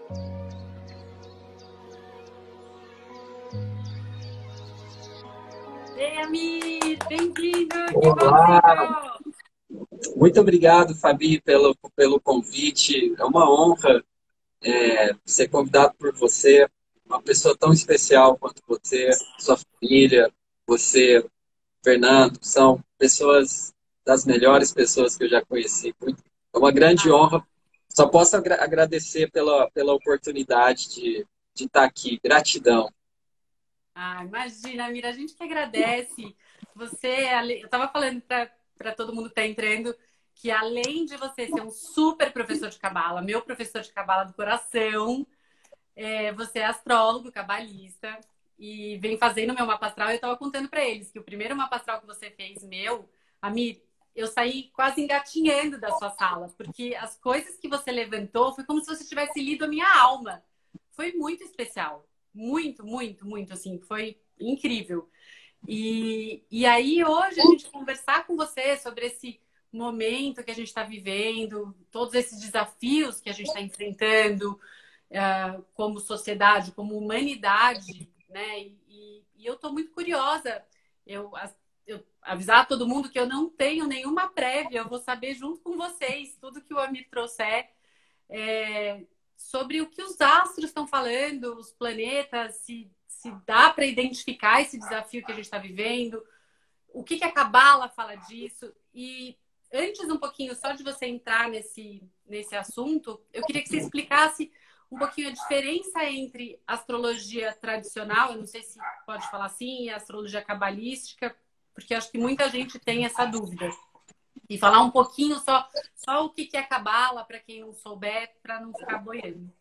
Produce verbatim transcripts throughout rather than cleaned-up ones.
Ei, Amir, bem-vindo, que bom que você Olá, entrou. muito obrigado, Fabi, pelo, pelo convite. É uma honra é, ser convidado por você, uma pessoa tão especial quanto você, sua família, você, Fernando, são pessoas das melhores pessoas que eu já conheci. Muito- É uma grande Ah, honra. Só posso agra- agradecer pela, pela oportunidade de, de estar aqui. Gratidão. ah, imagina, Amir, a gente que agradece. Você, ale- eu estava falando para todo mundo que está entrando que além de você ser um super professor de cabala, meu professor de cabala do coração, é, você é astrólogo, cabalista e vem fazendo meu mapa astral. Eu estava contando para eles que o primeiro mapa astral que você fez, meu, Amir, eu saí quase engatinhando da sua sala, porque as coisas que você levantou foi como se você tivesse lido a minha alma. Foi muito especial. Muito, muito, muito, assim, foi incrível. E, e aí, hoje, a gente conversar com você sobre esse momento que a gente está vivendo, todos esses desafios que a gente está enfrentando, uh, como sociedade, como humanidade, né? E, e eu estou muito curiosa. Eu, eu avisar todo mundo que eu não tenho nenhuma prévia, eu vou saber junto com vocês tudo que o Amir trouxer é, sobre o que os astros estão falando, os planetas, se, se dá para identificar esse desafio que a gente está vivendo, o que, que a Cabala fala disso. E antes um pouquinho, só de você entrar nesse, nesse assunto, eu queria que você explicasse um pouquinho a diferença entre astrologia tradicional, eu não sei se pode falar assim, e astrologia cabalística, porque acho que muita gente tem essa dúvida. E falar um pouquinho só, só o que que é cabala, para quem não souber, para não ficar boiando.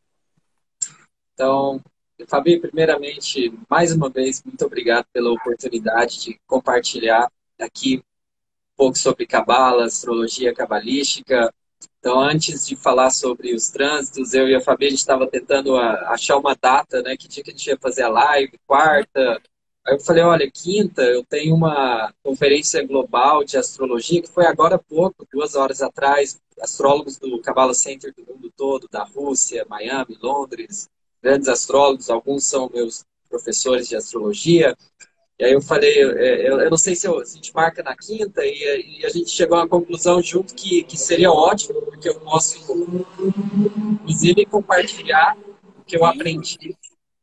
Então, Fabi, primeiramente, mais uma vez, muito obrigado pela oportunidade de compartilhar aqui um pouco sobre cabala, astrologia cabalística. Então, antes de falar sobre os trânsitos, eu e a Fabi, a gente estava tentando a- achar uma data, né? Que dia que a gente ia fazer a live, quarta. Aí eu falei, olha, quinta, eu tenho uma conferência global de astrologia, que foi agora há pouco, duas horas atrás, astrólogos do Kabbalah Center do mundo todo, da Rússia, Miami, Londres, grandes astrólogos, alguns são meus professores de astrologia. E aí eu falei, eu, eu, eu não sei se, eu, se a gente marca na quinta, e, e a gente chegou a uma conclusão junto que, que seria ótimo, porque eu posso, inclusive, compartilhar o que eu Sim. aprendi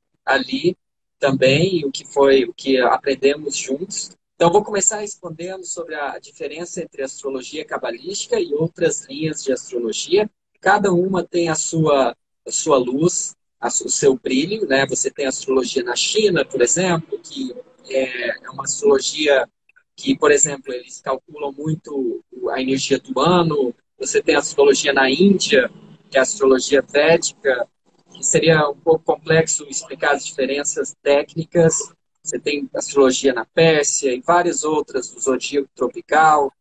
ali também, o que foi, o que aprendemos juntos. Então, eu vou começar respondendo sobre a diferença entre astrologia cabalística e outras linhas de astrologia. Cada uma tem a sua, a sua luz, a, o seu brilho, né? Você tem a astrologia na China, por exemplo, que é, é uma astrologia que, por exemplo, eles calculam muito a energia do ano. Você tem a astrologia na Índia, que é a astrologia védica, que seria um pouco complexo explicar as diferenças técnicas. Você tem astrologia na Pérsia e várias outras do zodíaco tropical.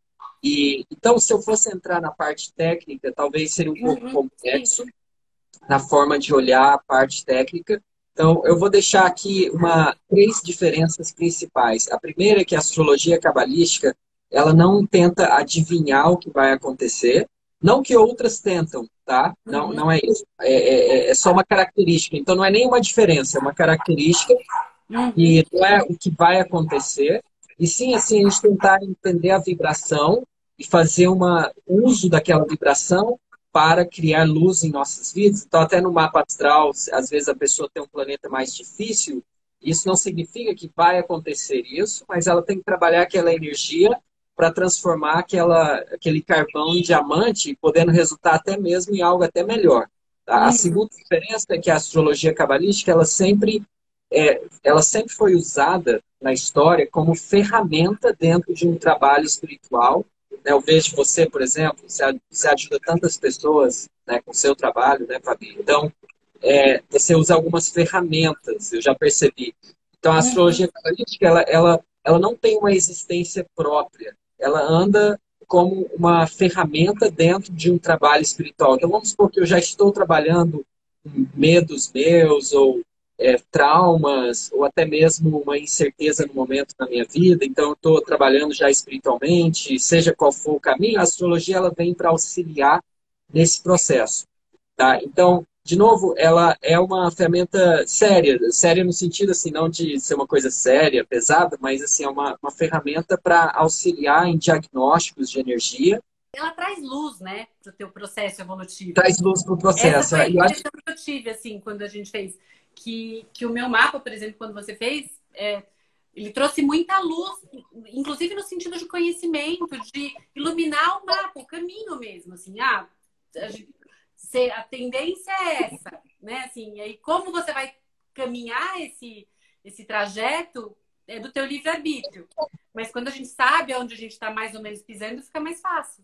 E então, se eu fosse entrar na parte técnica, talvez seria um pouco Uhum. Sim. complexo na forma de olhar a parte técnica. Então, eu vou deixar aqui uma, três diferenças principais. A primeira é que a astrologia cabalística, ela não tenta adivinhar o que vai acontecer, não que outras tentam, tá? Não, Uhum. não é isso. É, é, é só uma característica. Então, não é nenhuma diferença, é uma característica Uhum. e não é o que vai acontecer. E sim, assim, a gente tentar entender a vibração e fazer um uso daquela vibração para criar luz em nossas vidas. Então, até no mapa astral, às vezes a pessoa tem um planeta mais difícil, isso não significa que vai acontecer isso, mas ela tem que trabalhar aquela energia para transformar aquela, aquele carvão em diamante, podendo resultar até mesmo em algo até melhor. Tá? A Uhum. segunda diferença é que a astrologia cabalística, ela sempre é, ela sempre foi usada na história como ferramenta dentro de um trabalho espiritual. Né? Eu vejo você, por exemplo, você ajuda tantas pessoas, né, com o seu trabalho, né, Fabi? Então, é, você usa algumas ferramentas, eu já percebi. Então, a Uhum. astrologia cabalística, ela, ela, ela não tem uma existência própria. Ela anda como uma ferramenta dentro de um trabalho espiritual. Então, vamos supor que eu já estou trabalhando com medos meus, ou é, traumas, ou até mesmo uma incerteza no momento da minha vida. Então, eu estou trabalhando já espiritualmente, seja qual for o caminho, a astrologia ela vem para auxiliar nesse processo. Tá? Então, de novo, ela é uma ferramenta séria, séria no sentido assim, não de ser uma coisa séria, pesada, mas assim, é uma, uma ferramenta para auxiliar em diagnósticos de energia, Ela traz luz, né, para o teu processo evolutivo. traz luz para o Essa processo. foi a Eu acho impressão que eu tive, assim, quando a gente fez. Que, que o meu mapa, por exemplo, quando você fez, é, ele trouxe muita luz, inclusive no sentido de conhecimento, de iluminar o mapa, o caminho mesmo, assim, ah, a, gente, a tendência é essa, né, assim, e aí como você vai caminhar esse, esse trajeto é do teu livre-arbítrio. Mas quando a gente sabe onde a gente está mais ou menos pisando, fica mais fácil.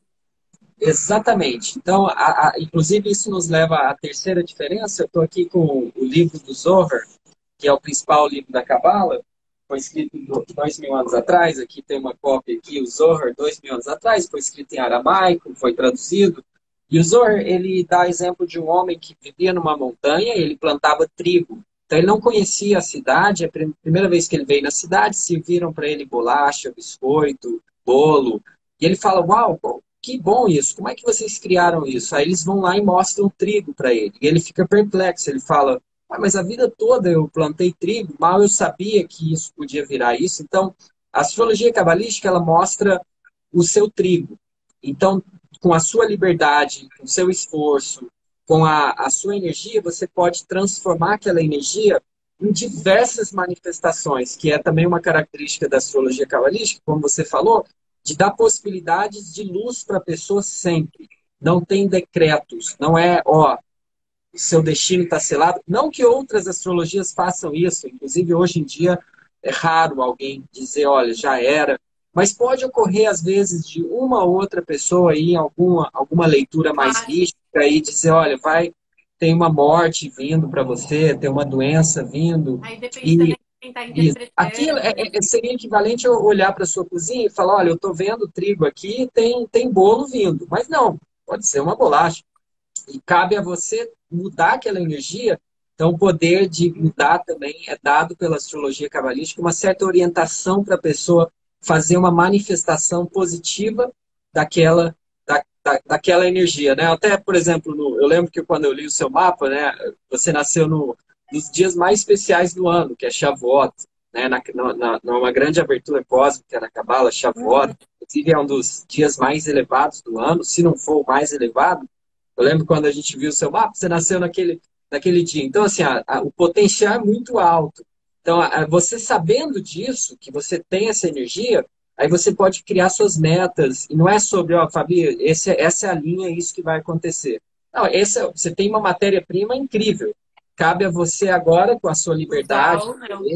exatamente. Então, a, a, inclusive, isso nos leva à terceira diferença. Eu estou aqui com o livro do Zohar, que é o principal livro da Cabala, foi escrito dois mil anos atrás. Aqui tem uma cópia aqui, o Zohar, dois mil anos atrás, foi escrito em aramaico, foi traduzido. E o Zohar, ele dá exemplo de um homem que vivia numa montanha e ele plantava trigo. Então, ele não conhecia a cidade. A primeira vez que ele veio na cidade, serviram para ele bolacha, biscoito, bolo. E ele fala, uau, que bom isso, como é que vocês criaram isso? Aí eles vão lá e mostram trigo para ele. E ele fica perplexo, ele fala, ah, mas a vida toda eu plantei trigo, mal eu sabia que isso podia virar isso. Então, a astrologia cabalística, ela mostra o seu trigo. Então, com a sua liberdade, com o seu esforço, com a, a sua energia, você pode transformar aquela energia em diversas manifestações, que é também uma característica da astrologia cabalística, como você falou, de dar possibilidades de luz para a pessoa sempre. Não tem decretos, não é, ó, seu destino está selado. Não que outras astrologias façam isso, inclusive hoje em dia é raro alguém dizer, olha, já era. Mas pode ocorrer, às vezes, de uma ou outra pessoa aí, em alguma, alguma leitura mais Claro. mística e dizer, olha, vai, tem uma morte vindo para você, tem uma doença vindo. Aí depende também E, de quem está e aquilo interpretando. é, é, seria equivalente a olhar para sua cozinha e falar, olha, eu estou vendo trigo aqui, tem, tem bolo vindo. Mas não, pode ser uma bolacha. E cabe a você mudar aquela energia. Então, o poder de mudar também é dado pela astrologia cabalística, uma certa orientação para a pessoa fazer uma manifestação positiva daquela, da, da, daquela energia. Né? Até, por exemplo, no, eu lembro que quando eu li o seu mapa, né, você nasceu no, nos dias mais especiais do ano, que é Shavuot, né, na, na, numa grande abertura cósmica na Cabala, Shavuot, inclusive é um dos dias mais elevados do ano, se não for o mais elevado. Eu lembro quando a gente viu o seu mapa, você nasceu naquele, naquele dia. Então, assim, a, a, o potencial é muito alto. Então, a, você sabendo disso, que você tem essa energia, aí você pode criar suas metas. E não é sobre, ó, Fabi, esse, essa é a linha, é isso que vai acontecer. Não, esse, você tem uma matéria-prima incrível. Cabe a você agora, com a sua Usar liberdade, ou não.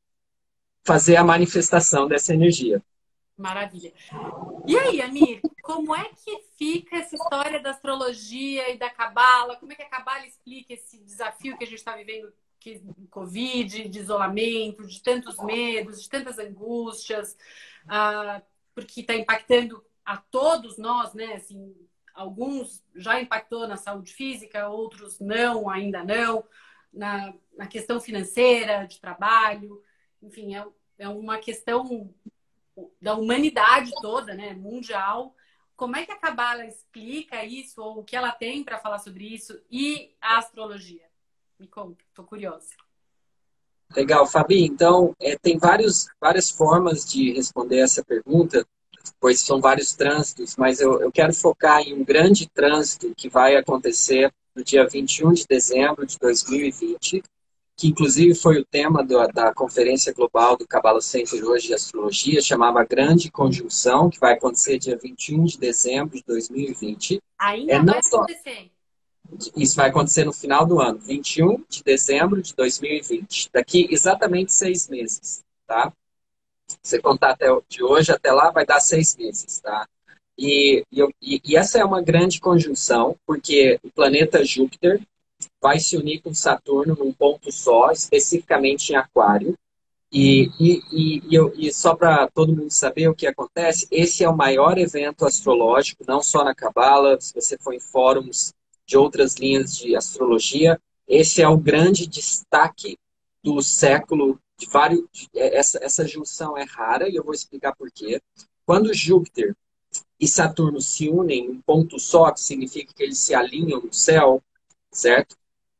fazer a manifestação dessa energia. Maravilha. E aí, Amir, como é que fica essa história da astrologia e da cabala? Como é que a cabala explica esse desafio que a gente está vivendo, que Covid, de isolamento, de tantos medos, de tantas angústias, ah, porque está impactando a todos nós, né? Assim, alguns já impactou na saúde física, outros não, ainda não, na, na questão financeira, de trabalho, enfim, é, é uma questão da humanidade toda, né, mundial. Como é que a Cabala explica isso, ou o que ela tem para falar sobre isso, e a astrologia? Me conta, estou curiosa. Legal, Fabi. Então, é, tem vários, várias formas de responder essa pergunta, pois são vários trânsitos, mas eu, eu quero focar em um grande trânsito que vai acontecer no dia vinte e um de dezembro de dois mil e vinte, que inclusive foi o tema do, da Conferência Global do Cabala Center hoje de Astrologia, chamava Grande Conjunção, que vai acontecer dia vinte e um de dezembro de dois mil e vinte. É, Ainda não vai só, acontecer. isso vai acontecer no final do ano, vinte e um de dezembro de dois mil e vinte. Daqui exatamente seis meses, tá? Você contar até de hoje até lá, vai dar seis meses, tá? E, e, e essa é uma grande conjunção, porque o planeta Júpiter vai se unir com Saturno num ponto só, especificamente em Aquário. E, e, e, e, eu, e só para todo mundo saber o que acontece, esse é o maior evento astrológico, não só na Cabala, se você for em fóruns de outras linhas de astrologia, esse é o grande destaque do século de vários. Essa, essa junção é rara e eu vou explicar por quê. Quando Júpiter e Saturno se unem em um ponto só, que significa que eles se alinham no céu, certo?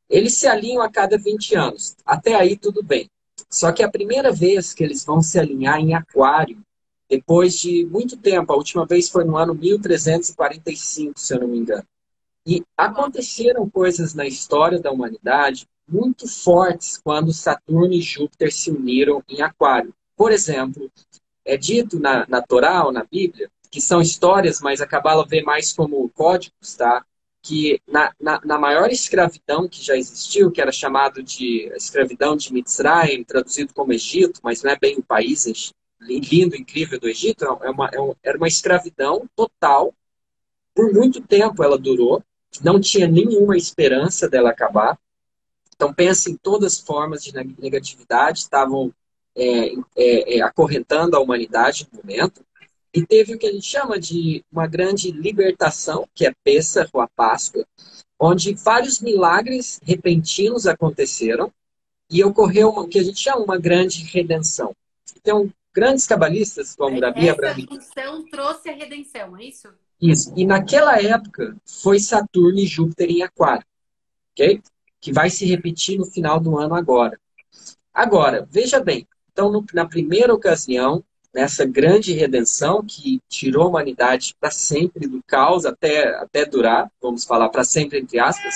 Eles se alinham a cada vinte anos. Até aí tudo bem. Só que a primeira vez que eles vão se alinhar em aquário, depois de muito tempo, a última vez foi no ano mil trezentos e quarenta e cinco, se eu não me engano. E aconteceram coisas na história da humanidade muito fortes quando Saturno e Júpiter se uniram em aquário. Por exemplo, é dito na, na Torá ou na Bíblia, que são histórias, mas a Cabala vê mais como códigos, tá? Que na, na, na maior escravidão que já existiu, que era chamado de escravidão de Mitzrayim, traduzido como Egito, mas não é bem o país lindo, incrível do Egito, é uma, é um, era uma escravidão total. Por muito tempo ela durou, não tinha nenhuma esperança dela acabar. Então, pensa em todas as formas de negatividade estavam é, é, é, acorrentando a humanidade no momento. E teve o que a gente chama de uma grande libertação, que é Pêssar, ou a Páscoa, onde vários milagres repentinos aconteceram e ocorreu uma, o que a gente chama uma grande redenção. Então, grandes cabalistas, como Rabi Essa Abraham... junção trouxe a redenção, é isso? Isso. E naquela época, foi Saturno e Júpiter em aquário. Ok? Que vai se repetir no final do ano agora. Agora, veja bem, então no, na primeira ocasião, nessa grande redenção que tirou a humanidade para sempre do caos, até, até durar, vamos falar para sempre entre aspas,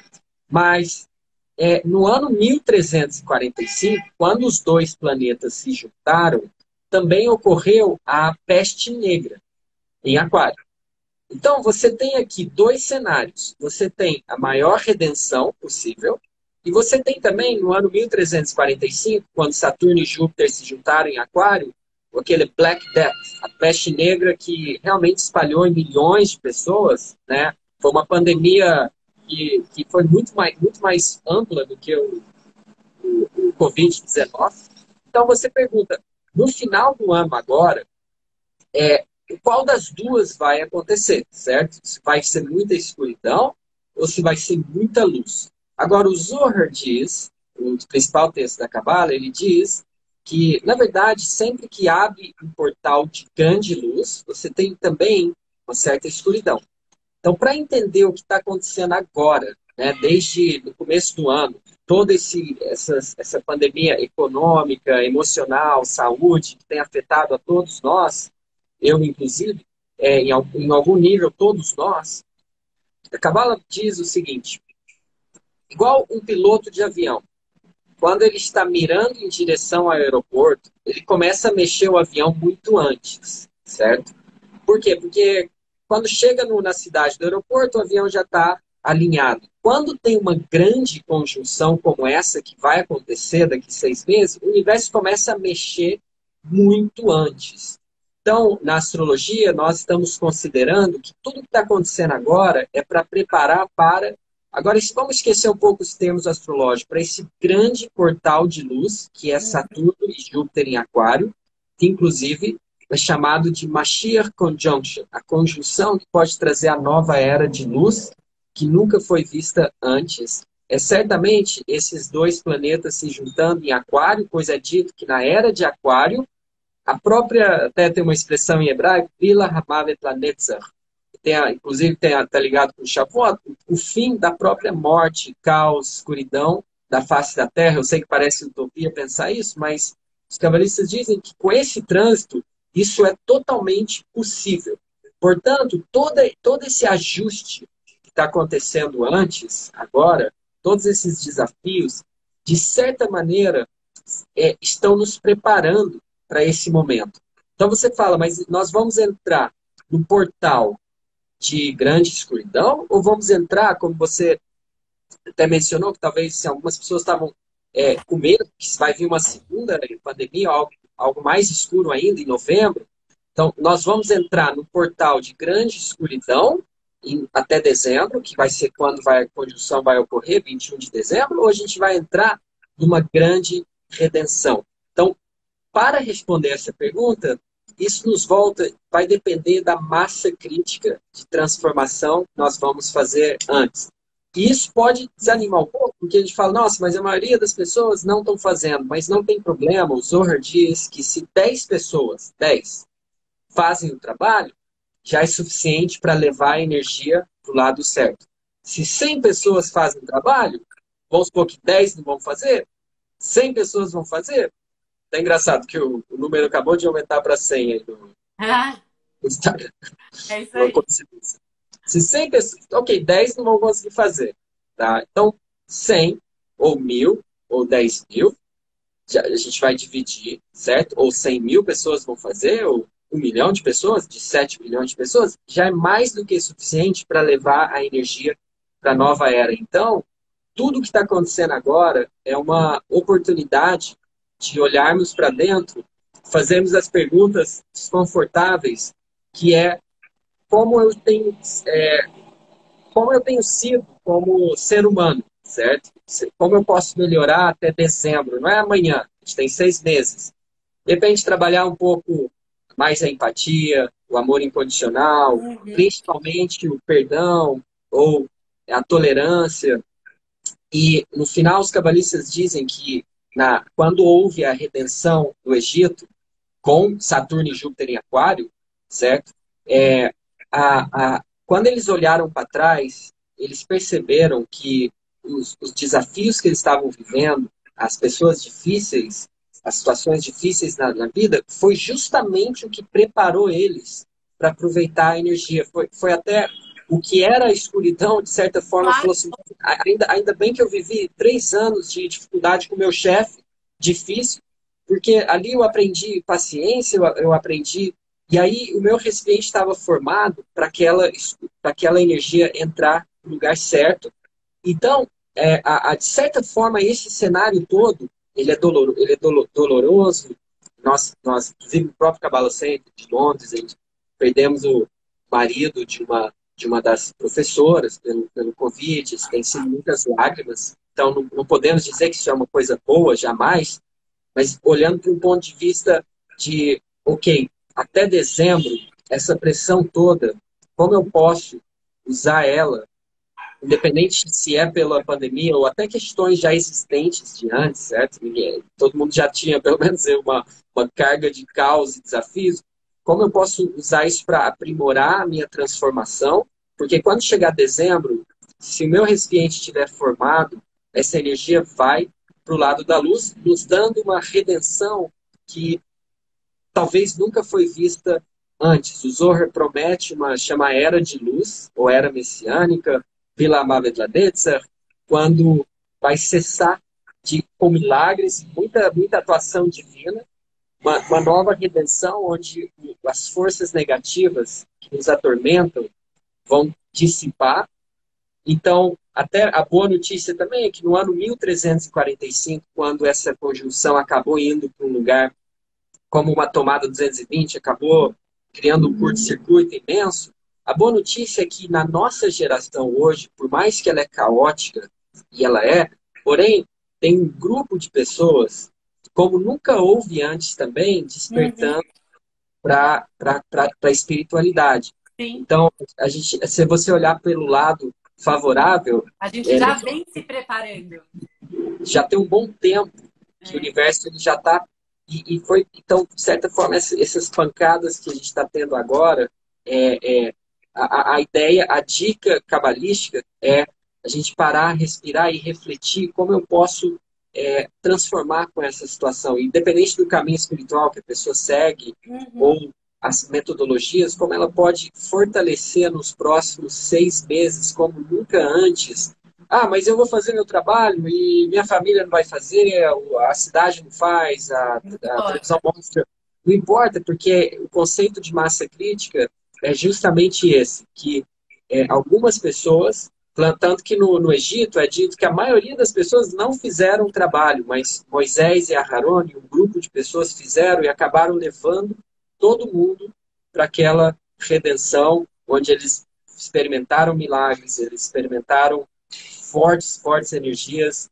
mas é, no ano mil trezentos e quarenta e cinco, quando os dois planetas se juntaram, também ocorreu a peste negra em aquário. Então, você tem aqui dois cenários. Você tem a maior redenção possível, e você tem também, no ano mil trezentos e quarenta e cinco, quando Saturno e Júpiter se juntaram em aquário, aquele Black Death, a peste negra que realmente espalhou em milhões de pessoas, né? Foi uma pandemia que, que foi muito mais, muito mais ampla do que o, o, o covid dezenove. Então, você pergunta, no final do ano agora, é, qual das duas vai acontecer, certo? Se vai ser muita escuridão ou se vai ser muita luz. Agora, o Zohar diz, o principal texto da Cabala, ele diz que, na verdade, sempre que abre um portal de grande luz, você tem também uma certa escuridão. Então, para entender o que está acontecendo agora, né, desde o começo do ano, toda esse, essa, essa pandemia econômica, emocional, saúde, que tem afetado a todos nós, eu inclusive, é, em, em algum nível, todos nós, a Cabala diz o seguinte, igual um piloto de avião, quando ele está mirando em direção ao aeroporto, ele começa a mexer o avião muito antes, certo? Por quê? Porque quando chega no, na cidade do aeroporto, o avião já está alinhado. Quando tem uma grande conjunção como essa que vai acontecer daqui a seis meses, o universo começa a mexer muito antes. Então, na astrologia, nós estamos considerando que tudo que está acontecendo agora é para preparar para... Agora, vamos esquecer um pouco os termos astrológicos, para esse grande portal de luz, que é Saturno e Júpiter em aquário, que inclusive é chamado de Mashiach Conjunction, a conjunção que pode trazer a nova era de luz, que nunca foi vista antes. É certamente esses dois planetas se juntando em aquário, pois é dito que na era de aquário, a própria, até tem uma expressão em hebraico, Bila Hamavet Lanetzach, tem a, inclusive está ligado com o Shavuot, o fim da própria morte, caos, escuridão da face da Terra. Eu sei que parece utopia pensar isso, mas os cabalistas dizem que com esse trânsito, isso é totalmente possível. Portanto, toda, todo esse ajuste que está acontecendo antes, agora, todos esses desafios, de certa maneira, é, estão nos preparando para esse momento. Então você fala, mas nós vamos entrar no portal de grande escuridão ou vamos entrar, como você até mencionou, que talvez assim, algumas pessoas estavam é, com medo que vai vir uma segunda pandemia, algo, algo mais escuro ainda, em novembro. Então, nós vamos entrar no portal de grande escuridão em, até dezembro, que vai ser quando vai, a conjunção vai ocorrer, vinte e um de dezembro, ou a gente vai entrar numa grande redenção? Então, para responder essa pergunta, isso nos volta, vai depender da massa crítica de transformação que nós vamos fazer antes. E isso pode desanimar um pouco, porque a gente fala, nossa, mas a maioria das pessoas não estão fazendo, mas não tem problema. O Zohar diz que se dez pessoas, dez, fazem o trabalho, já é suficiente para levar a energia para o lado certo. Se cem pessoas fazem o trabalho, vamos supor que dez não vão fazer, cem pessoas vão fazer. É engraçado que o, o número acabou de aumentar para cem aí no, Ah, no Instagram. é isso Uma aí. coincidência. Se cem pessoas, ok, dez não vão conseguir fazer, tá? Então, cem ou mil ou dez mil, já, a gente vai dividir, certo? Ou cem mil pessoas vão fazer, ou um milhão de pessoas, de sete milhões de pessoas, já é mais do que suficiente para levar a energia para a nova era. Então, tudo que está acontecendo agora é uma oportunidade de olharmos para dentro, fazermos as perguntas desconfortáveis, que é como eu tenho, é, como eu tenho sido como ser humano, certo? Como eu posso melhorar até dezembro? Não é amanhã, a gente tem seis meses. De repente, trabalhar um pouco mais a empatia, o amor incondicional, Uhum. principalmente o perdão ou a tolerância. E no final, os cabalistas dizem que na, quando houve a redenção do Egito, com Saturno e Júpiter em Aquário, certo? É, a, a, quando eles olharam para trás, eles perceberam que os, os desafios que eles estavam vivendo, as pessoas difíceis, as situações difíceis na, na vida, foi justamente o que preparou eles para aproveitar a energia. Foi, foi até o que era a escuridão, de certa forma, Claro. falou assim: ainda, ainda bem que eu vivi três anos de dificuldade com o meu chefe, difícil, porque ali eu aprendi paciência, eu, eu aprendi. E aí o meu recipiente estava formado para aquela, para aquela energia entrar no lugar certo. Então, é, a, a, de certa forma, esse cenário todo, ele é, dolor, ele é dolo, doloroso. Nós, nós, inclusive, o próprio Kabbalah Center de Londres, a gente perdemos o marido de uma, de uma das professoras pelo, pelo Covid, tem sido muitas lágrimas. Então, não, não podemos dizer que isso é uma coisa boa, jamais, mas olhando para um ponto de vista de, ok, até dezembro, essa pressão toda, como eu posso usar ela, independente se é pela pandemia ou até questões já existentes de antes, certo? Ninguém, todo mundo já tinha, pelo menos, uma, uma carga de caos e desafios. Como eu posso usar isso para aprimorar a minha transformação? Porque quando chegar dezembro, se o meu recipiente estiver formado, essa energia vai para o lado da luz, nos dando uma redenção que talvez nunca foi vista antes. O Zohar promete uma chama era de luz, ou era messiânica, Vila Amavetladetzer, quando vai cessar de, com milagres, muita, muita atuação divina, uma, uma nova redenção onde as forças negativas que nos atormentam vão dissipar. Então, até a boa notícia também é que no ano mil trezentos e quarenta e cinco, quando essa conjunção acabou indo para um lugar como uma tomada duzentos e vinte, acabou criando um curto-circuito imenso, a boa notícia é que na nossa geração hoje, por mais que ela é caótica, e ela é, porém, tem um grupo de pessoas, como nunca houve antes também, Uhum. despertando para a espiritualidade. Sim. Então, a gente, se você olhar pelo lado favorável, A gente é, já vem se preparando. já tem um bom tempo que o É. universo ele já está. E, e foi, então, de certa forma, essas pancadas que a gente está tendo agora, é, é, a, a ideia, a dica cabalística é a gente parar, respirar e refletir como eu posso é, transformar com essa situação. Independente do caminho espiritual que a pessoa segue, Uhum. ou as metodologias, como ela pode fortalecer nos próximos seis meses, como nunca antes. Ah, mas eu vou fazer meu trabalho e minha família não vai fazer, a cidade não faz, a, Não a televisão importa. mostra. Não importa, porque o conceito de massa crítica é justamente esse, que é, algumas pessoas, tanto que no, no Egito é dito que a maioria das pessoas não fizeram o trabalho, mas Moisés e Aharon, um grupo de pessoas fizeram e acabaram levando todo mundo para aquela redenção, onde eles experimentaram milagres, eles experimentaram fortes, fortes energias.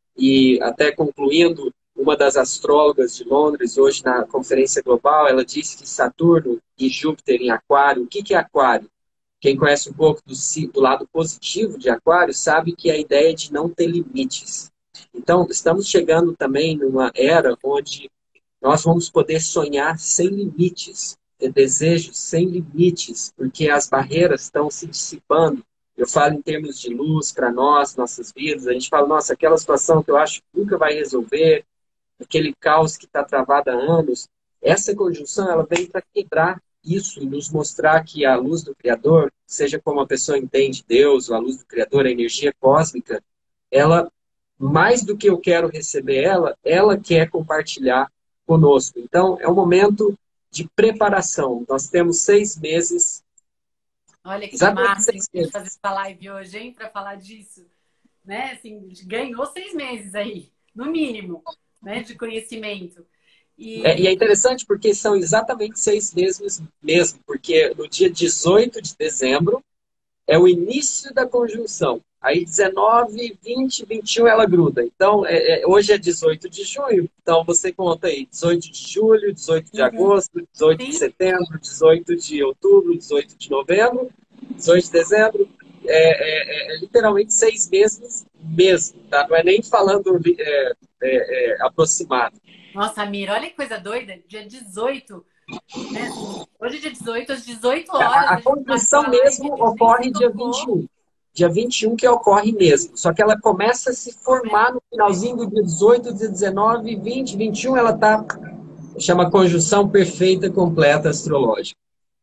E até concluindo, uma das astrólogas de Londres, hoje na conferência global, ela disse que Saturno e Júpiter em Aquário, o que, que é Aquário? Quem conhece um pouco do, do lado positivo de Aquário sabe que é a ideia de não ter limites. Então, estamos chegando também numa era onde nós vamos poder sonhar sem limites, ter desejos sem limites, porque as barreiras estão se dissipando Eu falo em termos de luz para nós, nossas vidas. A gente fala, nossa, aquela situação que eu acho que nunca vai resolver, aquele caos que está travado há anos. Essa conjunção, ela veio para quebrar isso e nos mostrar que a luz do Criador, seja como a pessoa entende Deus, a luz do Criador, a energia cósmica, ela, mais do que eu quero receber ela, ela quer compartilhar conosco. Então, é um momento de preparação. Nós temos seis meses. Olha que Exatamente massa seis a gente fazer meses. essa live hoje, hein, para falar disso. Né? Assim, ganhou seis meses aí, no mínimo, né, de conhecimento. É, e é E interessante porque são exatamente seis meses mesmo, porque no dia dezoito de dezembro é o início da conjunção. Aí dezenove, vinte, vinte e um ela gruda. Então, é, é, hoje é dezoito de junho, então você conta aí dezoito de julho, dezoito de uhum, agosto, dezoito de sim, setembro, dezoito de outubro, dezoito de novembro, dezoito de dezembro. É, é, é literalmente seis meses mesmo, tá? Não é nem falando é, é, é, aproximado. nossa, Mira, olha que coisa doida, dia dezoito, né? Assim, hoje é dia dezoito, às dezoito A, horas a a gente marcou conjunção a live, mesmo a gente nem se ocorre dia vinte e tocou. um. Dia vinte e um que ocorre mesmo. Só que ela começa a se formar no finalzinho do dia dezoito, dia dezenove, vinte, vinte e um. Ela está, chama conjunção perfeita completa astrológica.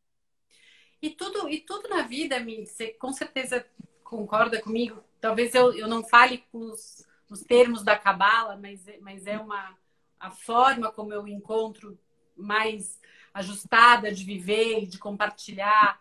E tudo, e tudo na vida, Mi, você com certeza concorda comigo. Talvez eu, eu não fale com os, os termos da cabala, mas, é- mas é uma a forma como eu encontro mais ajustada de viver e de compartilhar.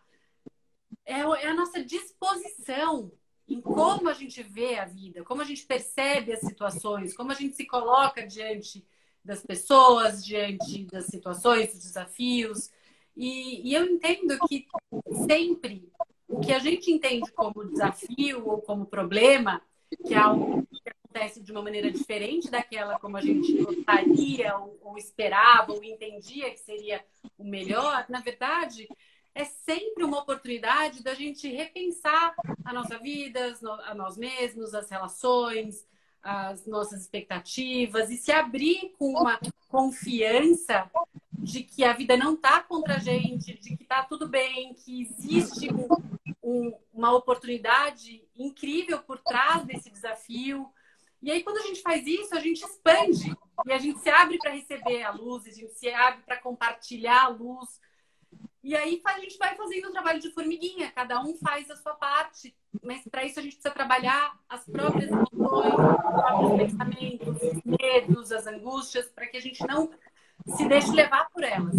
É, o- é a nossa disposição em como a gente vê a vida, como a gente percebe as situações, como a gente se coloca diante das pessoas, diante das situações, dos desafios. E, e eu entendo que sempre o que a gente entende como desafio ou como problema, que é algo que acontece de uma maneira diferente daquela como a gente gostaria ou, ou esperava ou entendia que seria o melhor, na verdade, é sempre uma oportunidade da gente repensar a nossa vida, a nós mesmos, as relações, as nossas expectativas e se abrir com uma confiança de que a vida não está contra a gente, de que está tudo bem, que existe um, um, uma oportunidade incrível por trás desse desafio. E aí, quando a gente faz isso, a gente expande e a gente se abre para receber a luz, a gente se abre para compartilhar a luz. E aí a gente vai fazendo um trabalho de formiguinha, cada um faz a sua parte, mas para isso a gente precisa trabalhar as próprias emoções, os próprios pensamentos, os medos, as angústias, para que a gente não se deixe levar por elas,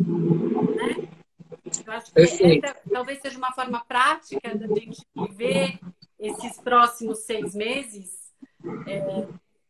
né? Eu acho que Perfeito. essa talvez seja uma forma prática da gente viver esses próximos seis meses, é,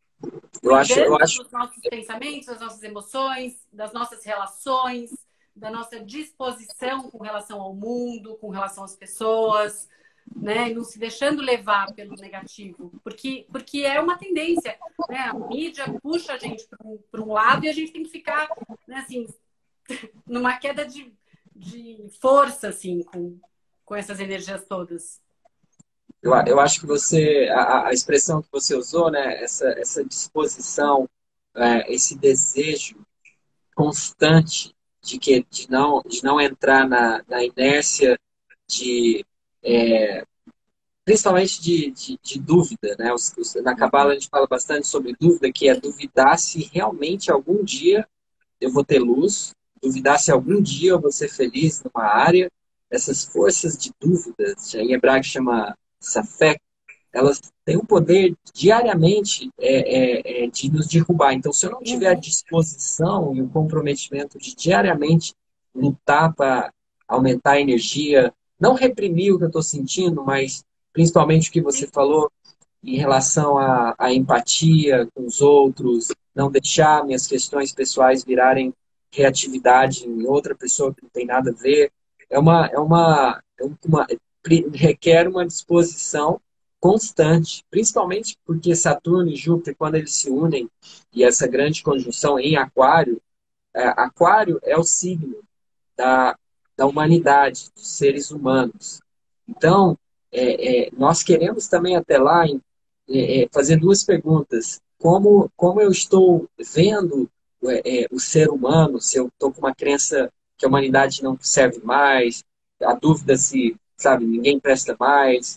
Eu acho, eu cuidando acho, dos nossos pensamentos, das nossas emoções, das nossas relações, da nossa disposição com relação ao mundo, com relação às pessoas, né? E não se deixando levar pelo negativo, porque, porque é uma tendência, né? A mídia puxa a gente para um, para um lado e a gente tem que ficar, né, assim, numa queda de, de força, assim, com, com essas energias todas. eu, eu acho que você, a, a expressão que você usou, né, essa, essa disposição, é, esse desejo constante de que de não de não entrar na, na inércia de é, principalmente de, de, de dúvida, né? Os, os, na Cabala a Uhum. gente fala bastante sobre dúvida, que é duvidar se realmente algum dia eu vou ter luz, duvidar se algum dia eu vou ser feliz numa área. Essas forças de dúvidas, em hebraico chama safek, elas têm o poder diariamente é, é, é, de nos derrubar. Então, se eu não tiver a Uhum. disposição e o comprometimento de diariamente lutar para aumentar a energia, não reprimir o que eu estou sentindo, mas principalmente o que você Sim. falou em relação à, à empatia com os outros, não deixar minhas questões pessoais virarem reatividade em outra pessoa que não tem nada a ver. É uma, é uma, é uma requer uma disposição constante, principalmente porque Saturno e Júpiter, quando eles se unem, e essa grande conjunção em Aquário, é, Aquário é o signo da, da humanidade, dos seres humanos. Então, é, é, nós queremos também até lá em, é, é, fazer duas perguntas. Como, como eu estou vendo é, é, o ser humano, se eu estou com uma crença que a humanidade não serve mais, a dúvida se, sabe, ninguém presta mais,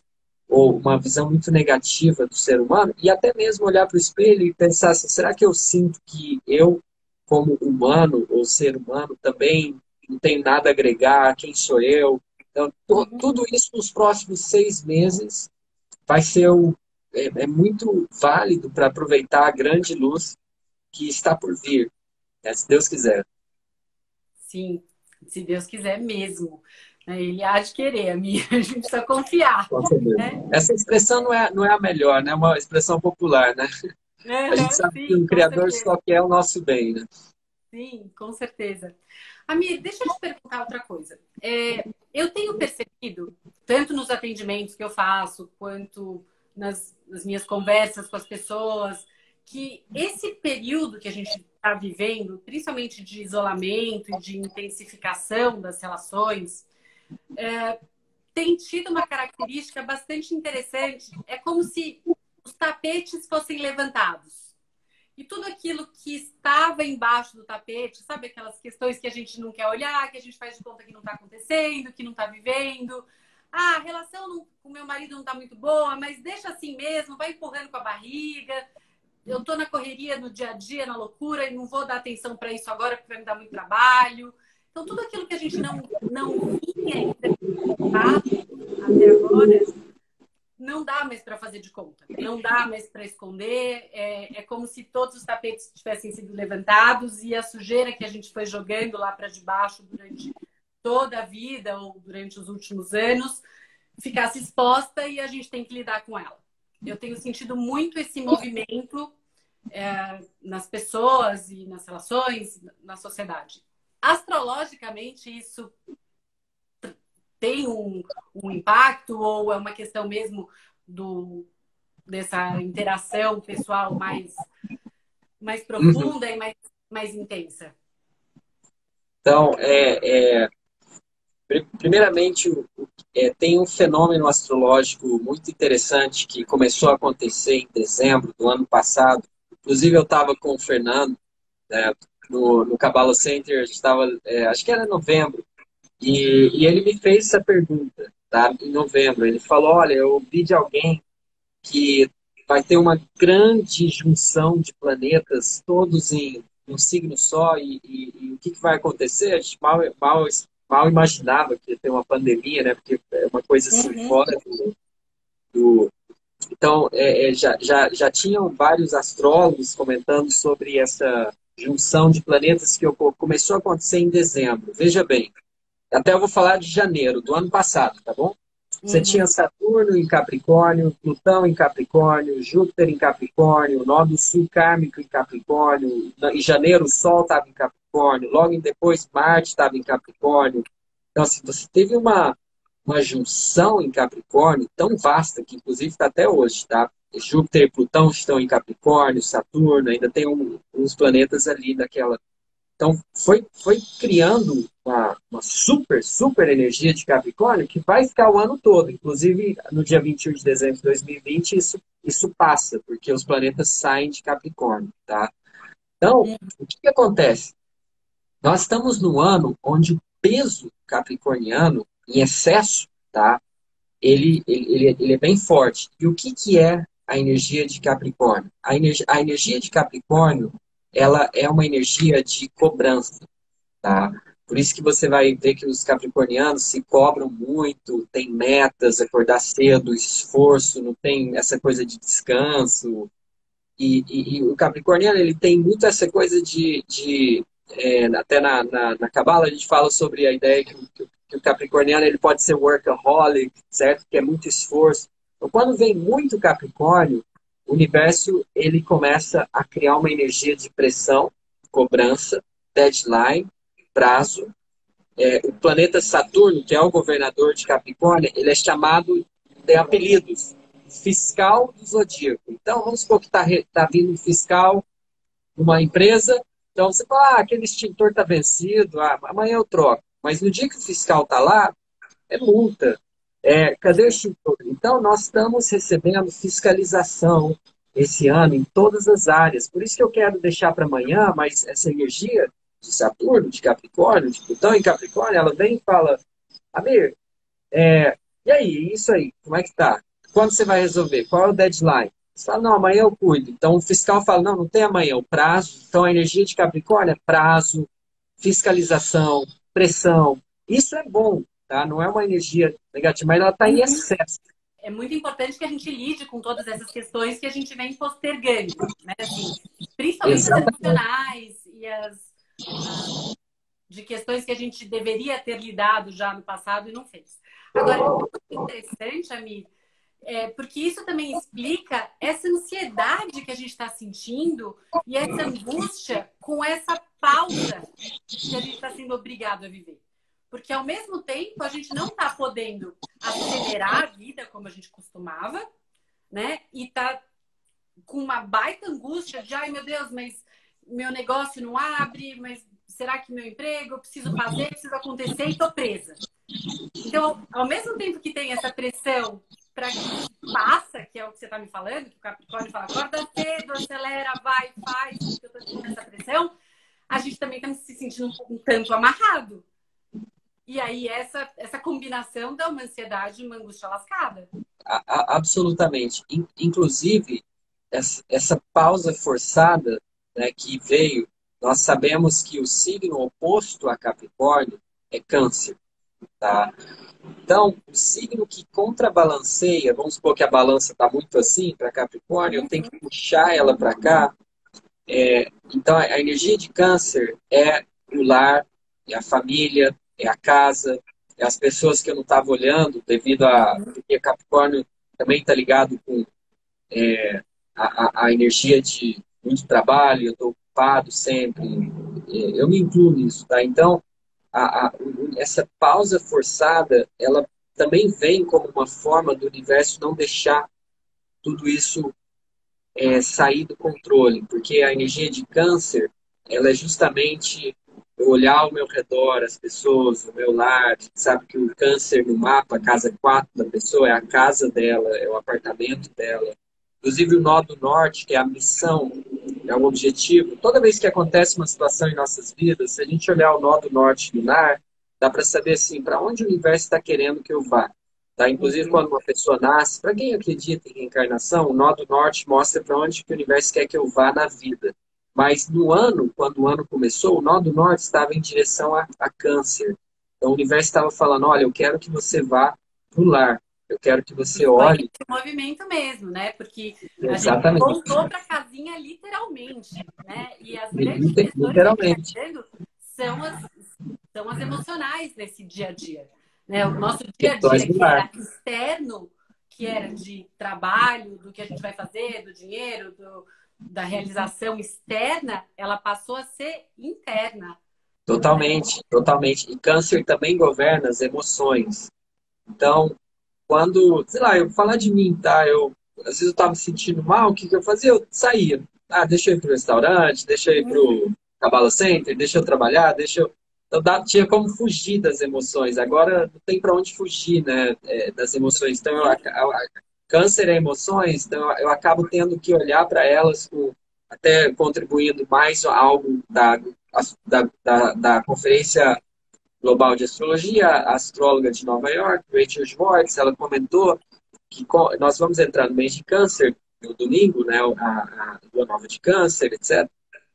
ou uma visão muito negativa do ser humano, e até mesmo olhar para o espelho e pensar assim, será que eu sinto que eu, como humano ou ser humano, também não tenho nada a agregar? Quem sou eu? Então, to- Uhum. tudo isso nos próximos seis meses vai ser o, é, é muito válido para aproveitar a grande luz que está por vir, né, se Deus quiser. Sim, se Deus quiser mesmo. Né? Ele há de querer, amiga. A gente precisa confiar, Com certeza. né? Essa expressão não é, não é a melhor, né? É uma expressão popular, né? A gente Aham, sabe que sim, o com Criador só certeza. quer o nosso bem, né? Sim, com certeza. Amir, deixa eu te perguntar outra coisa. É, eu tenho percebido, tanto nos atendimentos que eu faço, quanto nas, nas minhas conversas com as pessoas, que esse período que a gente está vivendo, principalmente de isolamento e de intensificação das relações, tem tido uma característica bastante interessante. É como se os tapetes fossem levantados. E tudo aquilo que estava embaixo do tapete, sabe aquelas questões que a gente não quer olhar, que a gente faz de conta que não está acontecendo, que não está vivendo. Ah, a relação não, com meu marido não está muito boa, mas deixa assim mesmo, vai empurrando com a barriga. Eu estou na correria no dia a dia, na loucura, e não vou dar atenção para isso agora, porque vai me dar muito trabalho. Então, tudo aquilo que a gente não, não vinha enfrentar até agora, não dá mais para fazer de conta, não dá mais para esconder. É, é como se todos os tapetes tivessem sido levantados e a sujeira que a gente foi jogando lá para debaixo durante toda a vida ou durante os últimos anos ficasse exposta e a gente tem que lidar com ela. Eu tenho sentido muito esse movimento é, nas pessoas e nas relações, na sociedade. Astrologicamente, isso tem um, um impacto ou é uma questão mesmo do, dessa interação pessoal mais, mais Uhum. profunda e mais, mais intensa? Então, é, é, pri- primeiramente, o- o- é, tem um fenômeno astrológico muito interessante que começou a acontecer em dezembro do ano passado. Inclusive, eu estava com o Fernando, né, no, no Kabbalah Center, a gente estava, acho que era novembro, e, e ele me fez essa pergunta, tá, em novembro. Ele falou, olha, eu ouvi de alguém que vai ter uma grande junção de planetas, todos em um signo só, e, e- e o que, que vai acontecer? A gente mal, mal, mal imaginava que ia ter uma pandemia, né? Porque é uma coisa assim Uhum. fora do. do- Então, é, é, já, já, já tinham vários astrólogos comentando sobre essa junção de planetas que ocor- começou a acontecer em dezembro. Veja bem, até eu vou falar de janeiro do ano passado, tá bom? Você tinha Uhum. Saturno em Capricórnio, Plutão em Capricórnio, Júpiter em Capricórnio, Nó do Sul kármico em Capricórnio. Em janeiro o Sol estava em Capricórnio, logo em depois Marte estava em Capricórnio. Então, assim, você teve uma, uma junção em Capricórnio tão vasta que, inclusive, está até hoje, tá? Júpiter e Plutão estão em Capricórnio, Saturno, ainda tem um, uns planetas ali daquela. Então, foi, foi criando uma, uma super, super energia de Capricórnio que vai ficar o ano todo. Inclusive, no dia vinte e um de dezembro de dois mil e vinte, isso, isso passa, porque os planetas saem de Capricórnio, tá? Então, o que, que acontece? Nós estamos no ano onde o peso capricorniano, em excesso, tá? Ele, ele, ele, ele é bem forte. E o que, que é a energia de Capricórnio? A energia, a energia de Capricórnio, ela é uma energia de cobrança, tá? Por isso que você vai ver que os capricornianos se cobram muito, tem metas, acordar cedo, esforço, não tem essa coisa de descanso. E, e, e o capricorniano, ele tem muito essa coisa de... de é, até na, na, na Cabala a gente fala sobre a ideia que, que, que o capricorniano ele pode ser workaholic, certo? Que é muito esforço. Então, quando vem muito Capricórnio, o universo ele começa a criar uma energia de pressão, cobrança, deadline, prazo. É, o planeta Saturno, que é o governador de Capricórnio, ele é chamado de apelidos, fiscal do zodíaco. Então, vamos supor que está tá vindo um fiscal numa empresa, então você fala, ah, aquele extintor está vencido, ah, amanhã eu troco. Mas no dia que o fiscal está lá, é multa. É, cadê o extintor? Então, nós estamos recebendo fiscalização esse ano em todas as áreas. Por isso que eu quero deixar para amanhã, mas essa energia de Saturno, de Capricórnio, de Plutão em Capricórnio, ela vem e fala, Amir, é, e aí, isso aí, como é que tá? quando você vai resolver? Qual é o deadline? Você fala, não, amanhã eu cuido. Então o fiscal fala, não, não tem amanhã, o prazo. Então a energia de Capricórnio é prazo, fiscalização, pressão. Isso é bom, tá? Não é uma energia negativa, mas ela está em Uhum. excesso. É muito importante que a gente lide com todas essas questões que a gente vem postergando, né? Assim, principalmente as Exatamente. emocionais e as, as de questões que a gente deveria ter lidado já no passado e não fez. Agora, é muito interessante, Amir, é, porque isso também explica essa ansiedade que a gente está sentindo e essa angústia com essa pausa que a gente está sendo obrigado a viver. Porque, ao mesmo tempo, a gente não está podendo acelerar a vida como a gente costumava, né? E tá com uma baita angústia de, ai, meu Deus, mas meu negócio não abre, mas será que meu emprego, eu preciso fazer, preciso acontecer e tô presa. Então, ao mesmo tempo que tem essa pressão para que passa, que é o que você está me falando, que o Capricórnio fala, acorda cedo, acelera, vai, faz, porque eu tô sentindo essa pressão, a gente também está se sentindo um, um tanto amarrado. E aí, essa, essa combinação dá uma ansiedade e uma angústia lascada. A- a- absolutamente. In- Inclusive, essa, essa pausa forçada, né, que veio, nós sabemos que o signo oposto a Capricórnio é Câncer, tá? Então, o signo que contrabalanceia, vamos supor que a balança está muito assim para Capricórnio, eu tenho que puxar ela para cá. É, então, a a energia de Câncer é o lar, é a família, é a casa, é as pessoas que eu não estava olhando devido a... Porque Capricórnio também está ligado com a, a, a energia de muito trabalho, eu estou ocupado sempre, é, eu me incluo nisso, tá? Então, a, a, essa pausa forçada, ela também vem como uma forma do universo não deixar tudo isso é, sair do controle, porque a energia de Câncer, ela é justamente eu olhar ao meu redor, as pessoas, o meu lar, sabe que o Câncer no mapa, a casa quatro da pessoa é a casa dela, é o apartamento dela. Inclusive o nó do norte, que é a missão, é o objetivo. Toda vez que acontece uma situação em nossas vidas, se a gente olhar o nó do norte lunar, dá para saber assim, para onde o universo está querendo que eu vá. Tá? Inclusive, quando uma pessoa nasce, para quem acredita em reencarnação, o nó do norte mostra para onde que o universo quer que eu vá na vida. Mas no ano, quando o ano começou, o nó do norte estava em direção a, a Câncer. Então o universo estava falando, olha, eu quero que você vá para o lar. Eu quero que você Foi olhe. esse movimento mesmo, né? Porque a gente Exatamente. voltou para a casinha literalmente, né? E as grandes questões que a gente está Literalmente. vendo são as, são as emocionais nesse dia a dia. Né? O nosso dia a Questões dia, do que era lar. externo, que era de trabalho, do que a gente vai fazer, do dinheiro, do, da realização externa, ela passou a ser interna. Totalmente, totalmente. E Câncer também governa as emoções. Então, quando, sei lá, eu falar de mim, tá? Eu, às vezes eu tava me sentindo mal, o que que eu fazia? Eu saía. Ah, deixa eu ir pro restaurante, deixa eu ir pro Cabala Center, deixa eu trabalhar, deixa eu... Então, dá, tinha como fugir das emoções. Agora não tem para onde fugir, né, é, das emoções. Então, eu, a, a, câncer é emoções, então eu, eu acabo tendo que olhar para elas com, até contribuindo mais a algo da, da, da, da Conferência Global de Astrologia, a astróloga de Nova York, Rachel Schwartz, ela comentou que nós vamos entrar no mês de Câncer, no domingo, né, a, a lua nova de Câncer, etcétera.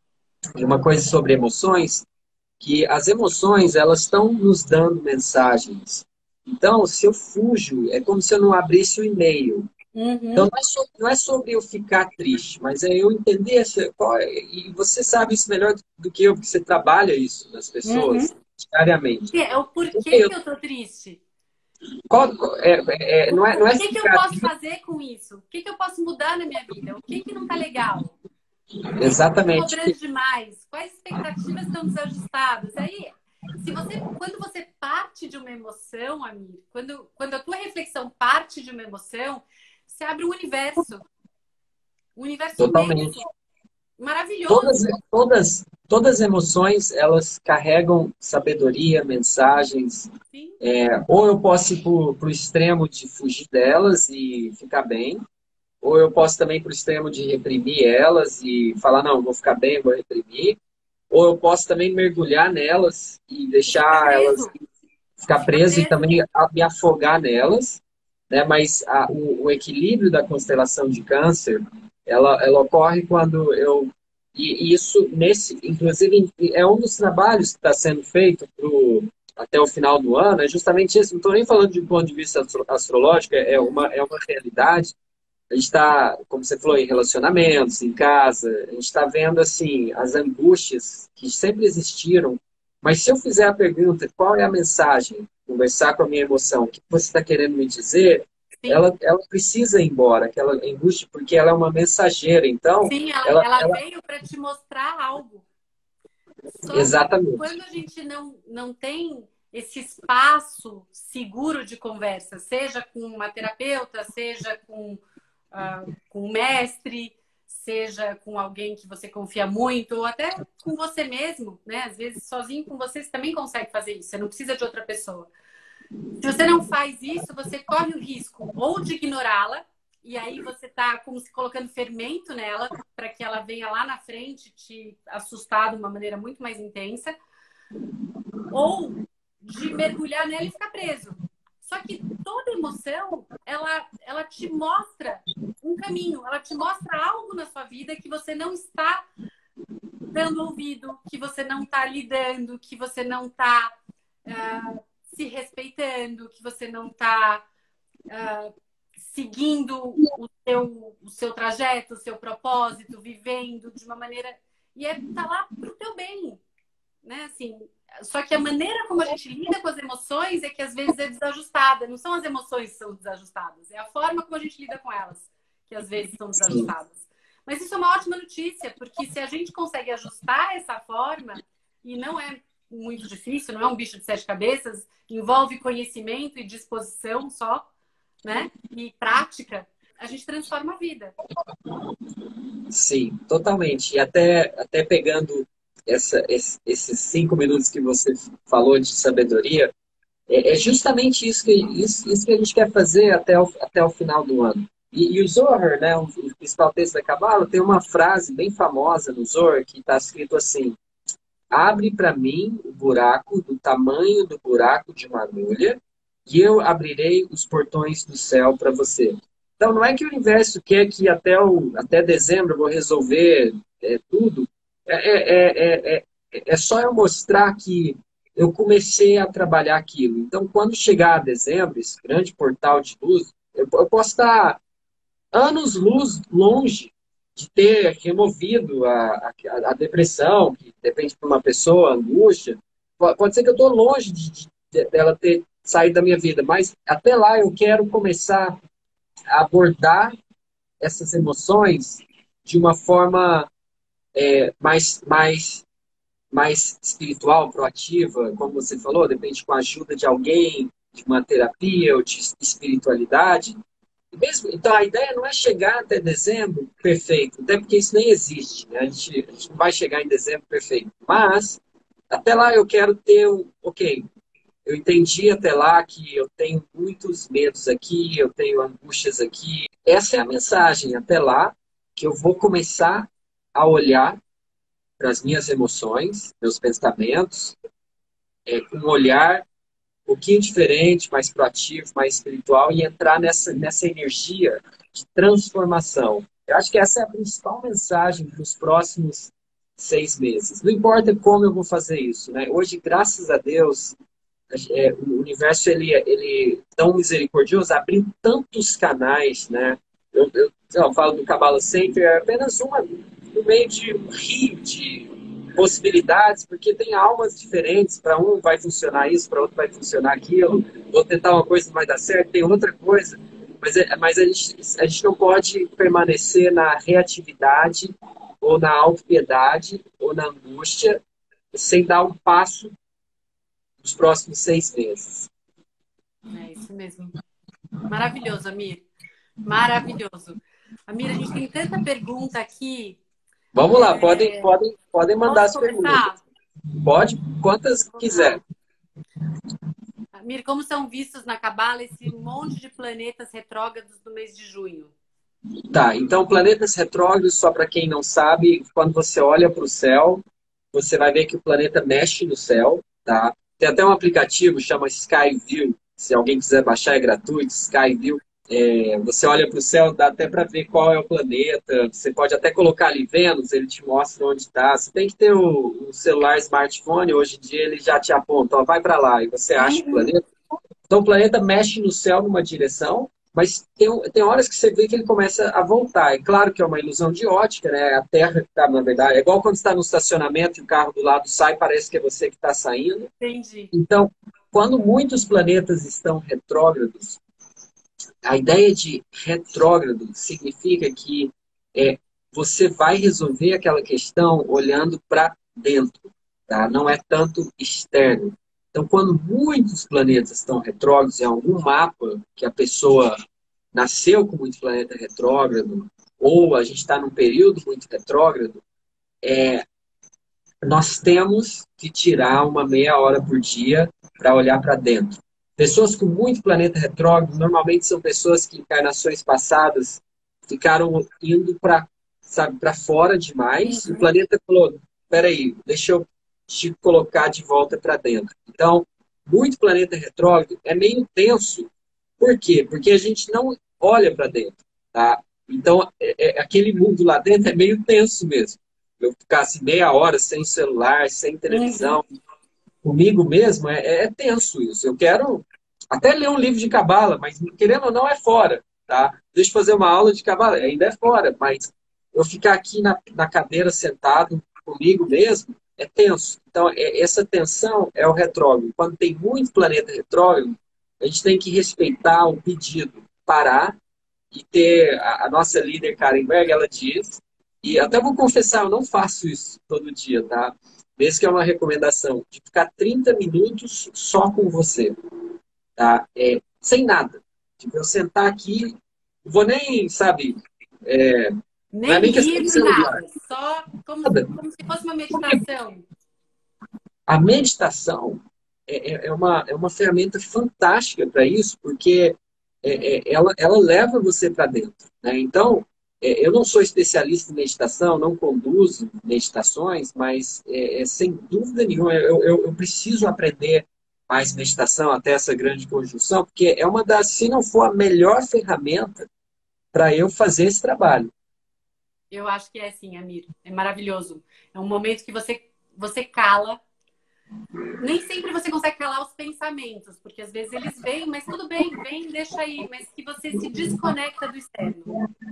E uma coisa sobre emoções, que as emoções, elas estão nos dando mensagens. Então, se eu fujo, é como se eu não abrisse o e-mail. Então, Uhum. não é, sobre, não é sobre eu ficar triste, mas é eu entender, essa, qual é, e você sabe isso melhor do que eu, porque você trabalha isso nas Uhum. pessoas diariamente. É o Então, porquê eu, que eu tô triste. qual, é, é, O, não, é, o não é que que eu ficar posso triste, fazer com isso? O que que eu posso mudar na minha vida? O que que não tá legal? O que que eu tô exatamente. cobrando demais? Quais expectativas estão desajustadas? Aí, se você, quando você parte de uma emoção, Amir, quando, quando a tua reflexão parte de uma emoção, você abre um universo, um universo Totalmente. imenso, Todas, maravilhoso. todas, todas as emoções, elas carregam sabedoria, mensagens. Sim, É, ou eu posso ir para o extremo de fugir delas e ficar bem, ou eu posso também ir para o extremo de reprimir elas e falar, não, eu vou ficar bem, eu vou reprimir. Ou eu posso também mergulhar nelas e e ficar deixar elas preso, e ficar ficar presas e preso. também me afogar nelas. né? Mas a, o, o equilíbrio da constelação de Câncer, ela, ela ocorre quando eu... E isso, nesse, inclusive, é um dos trabalhos que está sendo feito pro, até o final do ano, é justamente isso. Não estou nem falando de um ponto de vista astro, astrológico, é uma, é uma realidade. A gente está, como você falou, em relacionamentos, em casa, a gente está vendo, assim, as angústias que sempre existiram. Mas se eu fizer a pergunta, qual é a mensagem? Conversar com a minha emoção, o que você está querendo me dizer? Sim. Ela, ela precisa ir embora, aquela angústia, porque ela é uma mensageira. Então, Sim, ela, ela, ela ela... veio para te mostrar algo. Só que Exatamente. quando a gente não, não tem esse espaço seguro de conversa, seja com uma terapeuta, seja com, uh, com um mestre, seja com alguém que você confia muito, ou até com você mesmo, né? Às vezes, sozinho com você, você também consegue fazer isso, você não precisa de outra pessoa. Se você não faz isso, você corre o risco ou de ignorá-la, e aí você tá como se colocando fermento nela para que ela venha lá na frente te assustar de uma maneira muito mais intensa, ou de mergulhar nela e ficar preso. Só que toda emoção, ela, ela te mostra um caminho, ela te mostra algo na sua vida que você não está dando ouvido, que você não está lidando, que você não está uh, se respeitando, que você não está uh, seguindo o seu, o seu trajeto, o seu propósito, vivendo de uma maneira... E é tá lá para o teu bem, né? Assim, só que a maneira como a gente lida com as emoções é que às vezes é desajustada. Não são as emoções que são desajustadas, é a forma como a gente lida com elas que às vezes são desajustadas. Mas isso é uma ótima notícia, porque se a gente consegue ajustar essa forma, e não é muito difícil, não é um bicho de sete cabeças, envolve conhecimento e disposição só, né? E prática, a gente transforma a vida. Sim, totalmente. E até, até pegando essa, esses cinco minutos que você falou de sabedoria, é, é justamente isso que, isso, isso que a gente quer fazer até o, até o final do ano. E, e o Zohar, né, o, o principal texto da Cabala, tem uma frase bem famosa no Zohar que está escrito assim: abre para mim o buraco do tamanho do buraco de uma agulha e eu abrirei os portões do céu para você. Então, não é que o universo quer que até, o, até dezembro eu vou resolver é, tudo. É, é, é, é, é só eu mostrar que eu comecei a trabalhar aquilo. Então, quando chegar a dezembro, esse grande portal de luz, eu, eu posso estar anos-luz longe de ter removido a, a, a depressão, que depende de uma pessoa, a angústia. Pode ser que eu estou longe de, de, dela ter saído da minha vida, mas até lá eu quero começar a abordar essas emoções de uma forma é, mais, mais, mais espiritual, proativa, como você falou, depende com a ajuda de alguém, de uma terapia ou de espiritualidade. Mesmo, então, a ideia não é chegar até dezembro perfeito, até porque isso nem existe, né? A gente, a gente não vai chegar em dezembro perfeito. Mas, até lá eu quero ter o... Ok, eu entendi até lá que eu tenho muitos medos aqui, eu tenho angústias aqui. Essa é a mensagem, até lá, que eu vou começar a olhar para as minhas emoções, meus pensamentos, é, com um olhar um pouquinho diferente, mais proativo, mais espiritual e entrar nessa, nessa energia de transformação. Eu acho que essa é a principal mensagem para os próximos seis meses. Não importa como eu vou fazer isso, né? Hoje, graças a Deus, é, o universo ele, ele tão misericordioso, abriu tantos canais, né? Eu, eu, eu falo do Kabbalah Center, é apenas uma no meio de um rio de possibilidades, porque tem almas diferentes. Para um vai funcionar isso, para outro vai funcionar aquilo. Vou tentar uma coisa, não vai dar certo, tem outra coisa. Mas, é, mas a, gente, a gente não pode permanecer na reatividade, ou na autopiedade, ou na angústia, sem dar um passo nos próximos seis meses. É isso mesmo. Maravilhoso, Amir. Maravilhoso. Amir, a gente tem tanta pergunta aqui. Vamos lá, é... podem, podem, podem mandar Posso as perguntas. começar? Pode, quantas quiser. Amir, como são vistos na Cabala esse monte de planetas retrógrados do mês de junho? Tá, então planetas retrógrados, só para quem não sabe, quando você olha para o céu, você vai ver que o planeta mexe no céu, tá? Tem até um aplicativo, chama Sky View. Se alguém quiser baixar, é gratuito, Skyview. É, você olha para o céu, dá até para ver qual é o planeta. Você pode até colocar ali Vênus, ele te mostra onde está. Você tem que ter o, o celular smartphone, hoje em dia ele já te aponta, ó, vai para lá, e você acha o Uhum. planeta. Então o planeta mexe no céu numa direção, mas tem, tem horas que você vê que ele começa a voltar. É claro que é uma ilusão de ótica, né? A Terra que está, na verdade, é igual quando está no estacionamento e o carro do lado sai, parece que é você que está saindo. Entendi. Então, quando muitos planetas estão retrógrados, a ideia de retrógrado significa que é, você vai resolver aquela questão olhando para dentro, tá? Não é tanto externo. Então, quando muitos planetas estão retrógrados em algum mapa que a pessoa nasceu com muito planeta retrógrado, ou a gente está num período muito retrógrado, nós temos que tirar uma meia hora por dia para olhar para dentro. Pessoas com muito planeta retrógrado normalmente são pessoas que em encarnações passadas ficaram indo para sabe para fora demais. E o Uhum. planeta falou: peraí, deixa eu te colocar de volta para dentro. Então, muito planeta retrógrado é meio tenso. Por quê? Porque a gente não olha para dentro, tá? Então, é, é, aquele mundo lá dentro é meio tenso mesmo. Eu ficasse meia hora sem celular, sem Uhum. televisão, comigo mesmo, é, é tenso isso. Eu quero até ler um livro de cabala, mas querendo ou não é fora, tá? Deixa eu fazer uma aula de cabala, ainda é fora, mas eu ficar aqui na, na cadeira sentado comigo mesmo é tenso. Então, é, essa tensão é o retrógrado. Quando tem muito planeta retrógrado, a gente tem que respeitar o pedido, parar e ter a, a nossa líder Karen Berg, ela diz, e até vou confessar, eu não faço isso todo dia, tá? Mesmo que é uma recomendação, de ficar trinta minutos só com você, tá? É, sem nada. Tipo, eu sentar aqui, não vou nem, sabe, é, não é Nem nem questão de livro, celular, nada. Só como, nada. como se fosse uma meditação. A meditação é, é, é uma, é uma ferramenta fantástica para isso, porque é, é, ela, ela leva você para dentro, né? Então, é, eu não sou especialista em meditação, não conduzo meditações, mas é, é, sem dúvida nenhuma eu, eu, eu preciso aprender mais meditação até essa grande conjunção, porque é uma das, se não for a melhor ferramenta para eu fazer esse trabalho. Eu acho que é assim, Amir. É maravilhoso. É um momento que você, você cala. Nem sempre você consegue calar os pensamentos, porque às vezes eles vêm, mas tudo bem, vem, deixa aí, mas que você se desconecta do externo,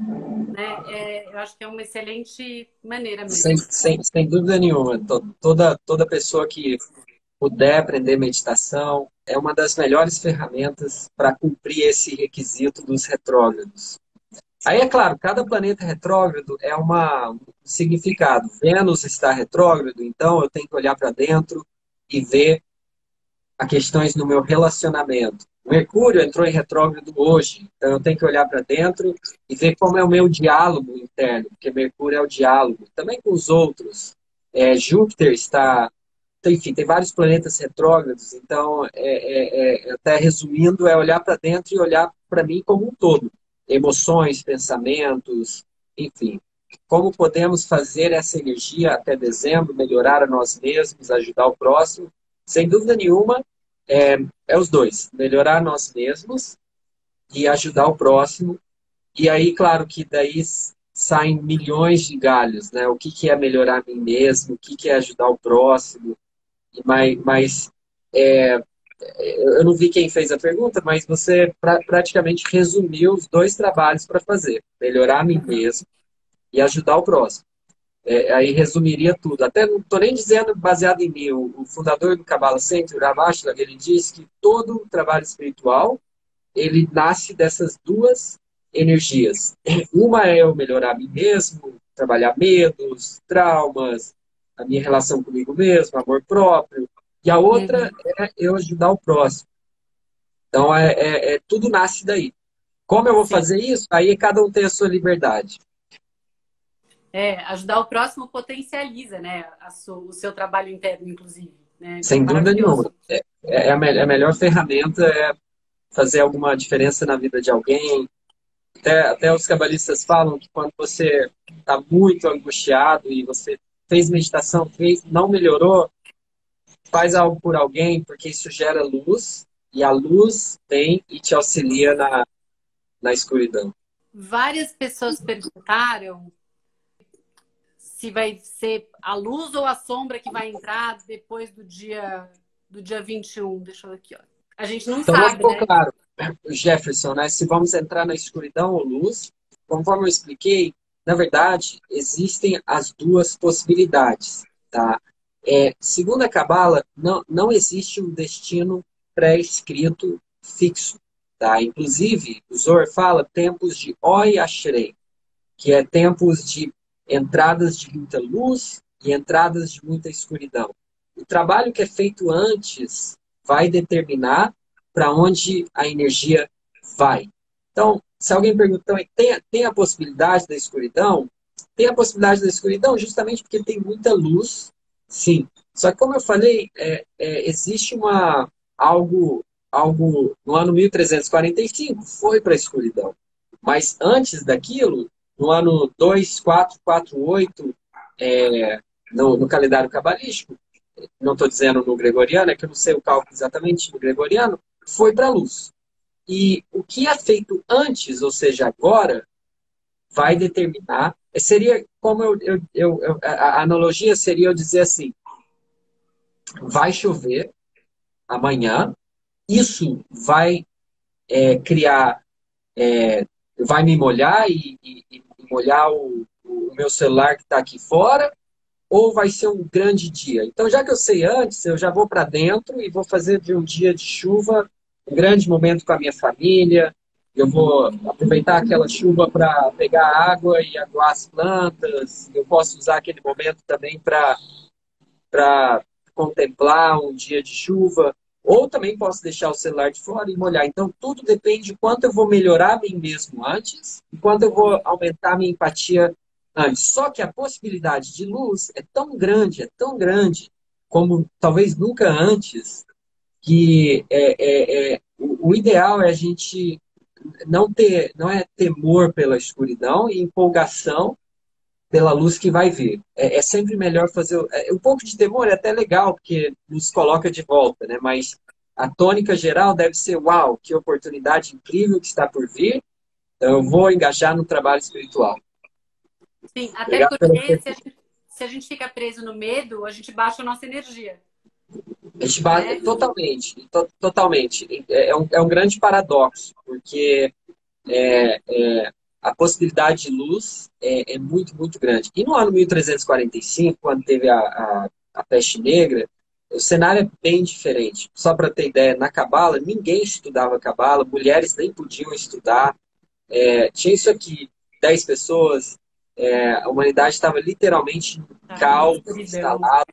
né? É, eu acho que é uma excelente maneira Sem, mesmo. sem, sem dúvida nenhuma. To- Toda, toda pessoa que puder aprender meditação, é uma das melhores ferramentas para cumprir esse requisito dos retrógrados. Aí, é claro, cada planeta retrógrado é uma, um significado. Vênus está retrógrado, então eu tenho que olhar para dentro e ver as questões no meu relacionamento. Mercúrio entrou em retrógrado hoje, então eu tenho que olhar para dentro e ver como é o meu diálogo interno, porque Mercúrio é o diálogo, também com os outros. É, Júpiter está então, enfim, tem vários planetas retrógrados, então, é, é, é, até resumindo, é olhar para dentro e olhar para mim como um todo. Emoções, pensamentos, enfim. Como podemos fazer essa energia até dezembro, melhorar a nós mesmos, ajudar o próximo? Sem dúvida nenhuma, é, é os dois. Melhorar nós mesmos e ajudar o próximo. E aí, claro que daí saem milhões de galhos, né? O que, que é melhorar a mim mesmo? O que, que é ajudar o próximo? Mas, mas é, eu não vi quem fez a pergunta, mas você pra, praticamente resumiu os dois trabalhos para fazer: melhorar a mim mesmo e ajudar o próximo. É, aí resumiria tudo. Até não estou nem dizendo baseado em mim. O, o fundador do Kabbalah Center, o Rav Ashlag, ele diz que todo trabalho espiritual ele nasce dessas duas energias. Uma é eu melhorar a mim mesmo, trabalhar medos, traumas, a minha relação comigo mesmo, amor próprio. E a outra Uhum. é eu ajudar o próximo. Então, é, é, é- tudo nasce daí. Como eu vou Sim. fazer isso? Aí cada um tem a sua liberdade. É, ajudar o próximo potencializa, né, a su- o seu trabalho interno, inclusive, né? É Sem dúvida nenhuma. maravilhoso. É, é a, me- a melhor ferramenta é fazer alguma diferença na vida de alguém. Até, até os cabalistas falam que quando você está muito angustiado e você fez meditação, fez, não melhorou, faz algo por alguém, porque isso gera luz. e a luz vem e te auxilia na, na escuridão. Várias pessoas perguntaram se vai ser a luz ou a sombra que vai entrar depois do dia do dia vinte e um. Deixa eu ver aqui, ó. A gente não Então, não sabe, ficou né? claro, Jefferson, né? Se vamos entrar na escuridão ou luz. Conforme eu expliquei, na verdade, existem as duas possibilidades, tá? É, segundo a Cabala, não, não existe um destino pré-escrito fixo, tá? Inclusive, o Zohar fala tempos de Oi Ashrei, que é tempos de entradas de muita luz e entradas de muita escuridão. O trabalho que é feito antes vai determinar para onde a energia vai. Então, se alguém perguntar, tem, tem a possibilidade da escuridão? Tem a possibilidade da escuridão justamente porque tem muita luz, sim. Só que, como eu falei, é, é, existe uma, algo, algo no ano mil trezentos e quarenta e cinco, foi para a escuridão. Mas antes daquilo, no ano dois mil quatrocentos e quarenta e oito, é, no, no calendário cabalístico, não estou dizendo no gregoriano, é que eu não sei o cálculo exatamente no gregoriano, foi para a luz. E o que é feito antes, ou seja, agora, vai determinar. Seria como eu, eu, eu, eu a analogia seria eu dizer assim: vai chover amanhã, isso vai é, criar, é, vai me molhar e, e, e molhar o, o meu celular que está aqui fora, ou vai ser um grande dia? Então, já que eu sei antes, eu já vou para dentro e vou fazer de um dia de chuva um grande momento com a minha família. Eu vou aproveitar aquela chuva para pegar água e aguar as plantas. Eu posso usar aquele momento também para para contemplar um dia de chuva. Ou também posso deixar o celular de fora e molhar. Então, tudo depende de quanto eu vou melhorar a mim mesmo antes e quanto eu vou aumentar a minha empatia antes. Só que a possibilidade de luz é tão grande, é tão grande, como talvez nunca antes, que é, é, é, o, o ideal é a gente não ter, não é temor pela escuridão e empolgação pela luz que vai vir. É, é sempre melhor fazer. É, um pouco de temor é até legal, porque nos coloca de volta, né? Mas a tônica geral deve ser: uau, que oportunidade incrível que está por vir. Então, eu vou engajar no trabalho espiritual. Sim, até Obrigado pela porque se a gente, se a gente fica preso no medo, a gente baixa a nossa energia. A gente bate, Né? totalmente, to, totalmente. É um, é um grande paradoxo, porque é, é, a possibilidade de luz é, é muito, muito grande. E no ano mil trezentos e quarenta e cinco, quando teve a, a, a peste negra, o cenário é bem diferente. Só para ter ideia, na Cabala, ninguém estudava Cabala, mulheres nem podiam estudar. É, tinha isso aqui, dez pessoas, é, a humanidade estava literalmente em Tá, caos escuridão. instalado,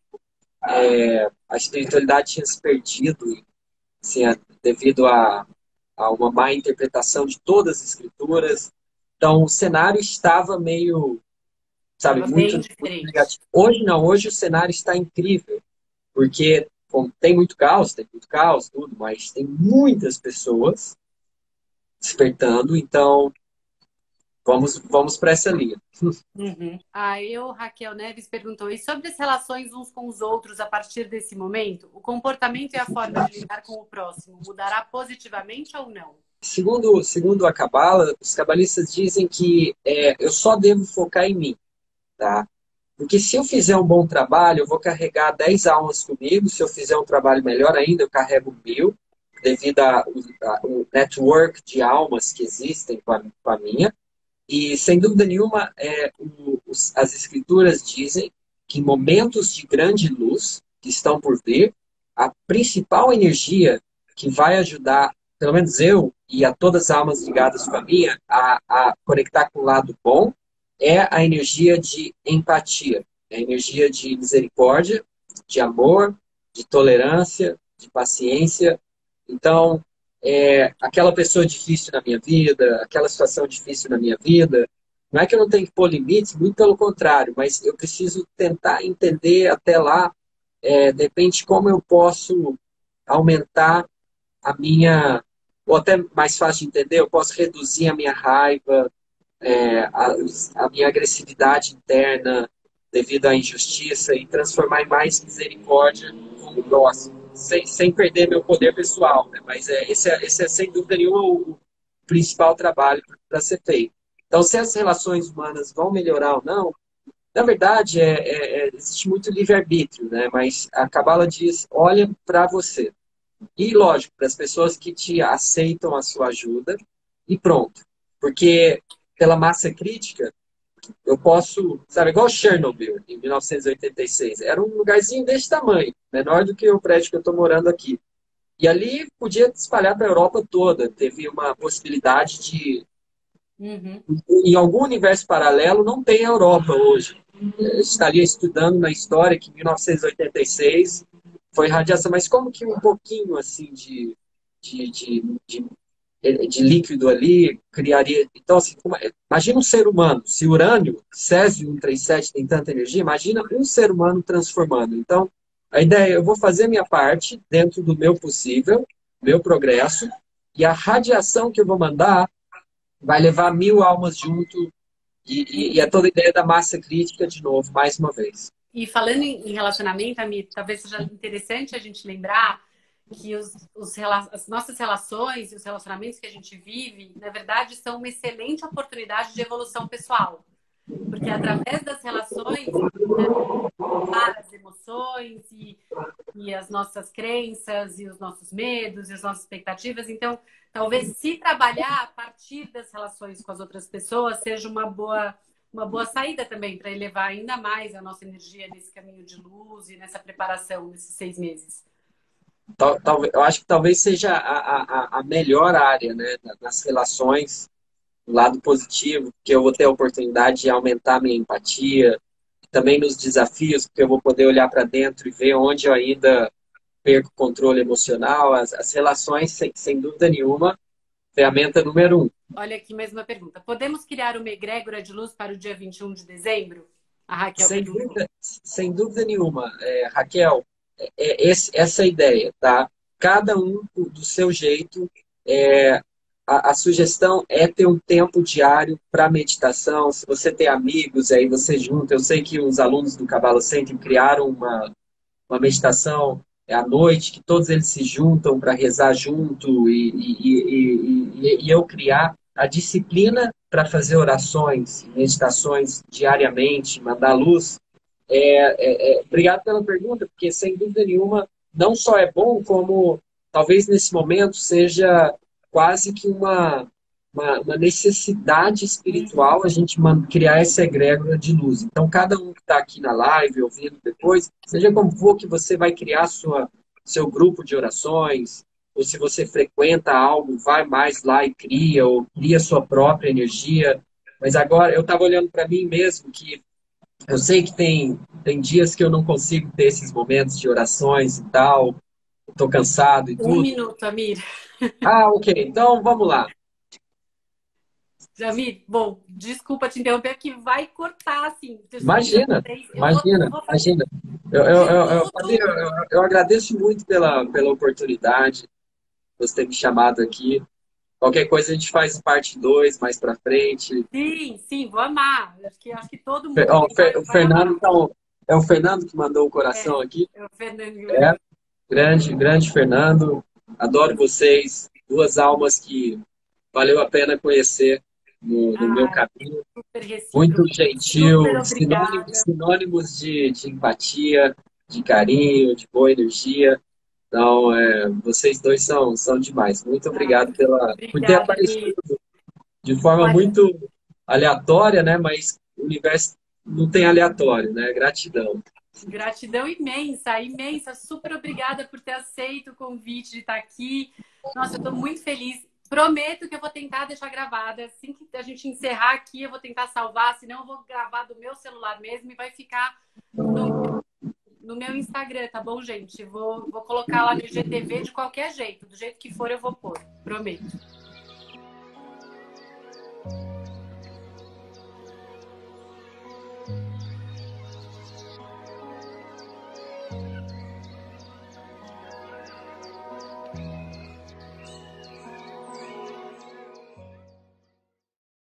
é, a espiritualidade tinha se perdido, assim, a- devido a, a uma má interpretação de todas as escrituras. Então, o cenário estava meio, sabe, Tava bem muito, muito diferente. negativo. Hoje não, hoje o cenário está incrível, porque bom, tem muito caos, tem muito caos, tudo, mas tem muitas pessoas despertando, então vamos, vamos para essa linha. Uhum. Aí o Raquel Neves perguntou: e sobre as relações uns com os outros a partir desse momento, o comportamento e a forma de lidar com o próximo mudará positivamente ou não? Segundo, segundo a Cabala, os cabalistas dizem que é, eu só devo focar em mim, tá? Porque se eu fizer um bom trabalho, eu vou carregar dez almas comigo. Se eu fizer um trabalho melhor ainda, eu carrego mil, devido ao network de almas que existem com a, com a minha. E, sem dúvida nenhuma, é, o, os, as escrituras dizem que em momentos de grande luz que estão por vir, a principal energia que vai ajudar, pelo menos eu e a todas as almas ligadas com a minha, a, a conectar com o lado bom, é a energia de empatia, é a energia de misericórdia, de amor, de tolerância, de paciência. Então, é, aquela pessoa difícil na minha vida, aquela situação difícil na minha vida, não é que eu não tenho que pôr limites, muito pelo contrário, mas eu preciso tentar entender até lá, é, de repente, como eu posso aumentar a minha, ou até mais fácil de entender, eu posso reduzir a minha raiva, é, a, a minha agressividade interna devido à injustiça e transformar em mais misericórdia com o próximo. sem, sem perder meu poder pessoal, né? Mas é, esse, é, esse é, sem dúvida nenhuma, o principal trabalho para ser feito. Então, se as relações humanas vão melhorar ou não, na verdade, é, é, é, existe muito livre-arbítrio, né? Mas a Cabala diz, olha para você. E, lógico, para as pessoas que te aceitam a sua ajuda, e pronto. Porque, pela massa crítica, eu posso, sabe, igual Chernobyl, em mil novecentos e oitenta e seis, era um lugarzinho desse tamanho, menor do que o prédio que eu estou morando aqui. E ali podia espalhar para a Europa toda. Teve uma possibilidade de... Uhum. Em algum universo paralelo, não tem a Europa hoje. Eu estaria estudando na história que em mil novecentos e oitenta e seis foi radiação, mas como que um pouquinho assim de, de, de, de de líquido ali, criaria... Então, assim, imagina um ser humano, se urânio, césio cento e trinta e sete tem tanta energia, imagina um ser humano transformando. Então, a ideia é, eu vou fazer minha parte dentro do meu possível, meu progresso, e a radiação que eu vou mandar vai levar mil almas junto, e, e, e é toda a ideia da massa crítica, de novo, mais uma vez. E falando em relacionamento, Amir, talvez seja interessante a gente lembrar que os, os, as nossas relações e os relacionamentos que a gente vive, na verdade, são uma excelente oportunidade de evolução pessoal. Porque através das relações, as emoções e, e as nossas crenças e os nossos medos e as nossas expectativas. Então, talvez se trabalhar a partir das relações com as outras pessoas seja uma boa, uma boa saída também para elevar ainda mais a nossa energia nesse caminho de luz e nessa preparação nesses seis meses. Tal, tal, eu acho que talvez seja a, a, a melhor área, né, nas relações, do lado positivo, porque eu vou ter a oportunidade de aumentar a minha empatia, também nos desafios, porque eu vou poder olhar para dentro e ver onde eu ainda perco o controle emocional. As, as relações, sem, sem dúvida nenhuma, ferramenta número um. Olha aqui mais uma pergunta. Podemos criar uma egrégora de luz para o dia vinte e um de dezembro? A Raquel Sem perguntou. dúvida, sem dúvida nenhuma, é, Raquel, é, é esse, essa é a ideia, tá? Cada um do seu jeito. É, a, a sugestão é ter um tempo diário para meditação. Se você tem amigos, aí você junta. Eu sei que os alunos do Cabala Center criaram uma, uma meditação à noite, que todos eles se juntam para rezar junto, e, e, e, e, e eu criar a disciplina para fazer orações, meditações diariamente, mandar luz. É, é, é, obrigado pela pergunta, porque sem dúvida nenhuma, não só é bom, como talvez nesse momento seja quase que uma, uma, uma necessidade espiritual a gente criar essa egrégora de luz. Então, cada um que está aqui na live, ouvindo depois, seja como for que você vai criar sua, seu grupo de orações, ou se você frequenta algo, vai mais lá e cria, ou cria sua própria energia. Mas agora, eu estava olhando para mim mesmo, que eu sei que tem, tem dias que eu não consigo ter esses momentos de orações e tal, estou cansado e Um tudo. minuto, Amir. Ah, ok, então vamos lá. Amir, bom, desculpa te interromper, que vai cortar, assim. Imagina, Eu imagina, vou, vou imagina. Eu, eu, eu, eu, Fabi, eu, eu, eu agradeço muito pela, pela oportunidade de você ter me chamado aqui. Qualquer coisa a gente faz parte dois mais para frente. Sim, sim, vou amar. Acho que, acho que todo Fe- mundo ó, o vai, Fe- o vai Fernando, amar. então, é o Fernando que mandou o É, coração aqui. é o Fernando que É, mandou. grande, grande Fernando. Adoro vocês. Duas almas que valeu a pena conhecer no, no meu Ai, caminho. super Muito recíproco. Super gentil, sinônimos, obrigada. sinônimos de, de empatia, de carinho, de boa energia. Então, é, vocês dois são, são demais. Muito Ai, obrigado pela, por ter obrigada, Amir. aparecido de forma Olha, muito aleatória, né? Mas o universo não tem aleatório, né? Gratidão. gratidão imensa, imensa. Super obrigada por ter aceito o convite de estar aqui. Nossa, eu estou muito feliz. Prometo que eu vou tentar deixar gravada. Assim que a gente encerrar aqui, eu vou tentar salvar, senão eu vou gravar do meu celular mesmo e vai ficar no, no meu Instagram, tá bom, gente? Vou, vou colocar lá no I G T V de qualquer jeito. Do jeito que for, eu vou pôr. Prometo.